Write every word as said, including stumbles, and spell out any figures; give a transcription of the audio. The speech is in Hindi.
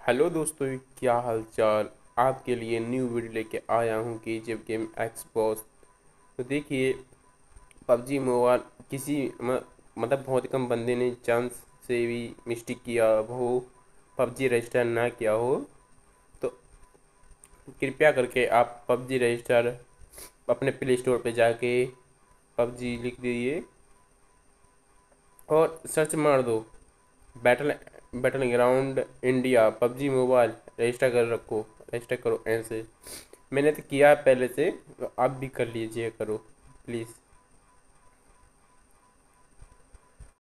हेलो दोस्तों, क्या हाल चाल। आपके लिए न्यू वीडियो लेके आया हूँ कि जब गेम एक्सबॉस। तो देखिए, पबजी मोबाइल किसी म, मतलब बहुत कम बंदे ने चांस से भी मिस्टेक किया हो, पबजी रजिस्टर ना किया हो, तो कृपया करके आप पबजी रजिस्टर अपने प्ले स्टोर पे जाके पबजी लिख दीजिए और सर्च मार दो। Battle battle ground India PUBG mobile register कर रखो, रजिस्टर करो ऐसे। मैंने तो किया है पहले से, तो आप भी कर लीजिए, करो प्लीज़।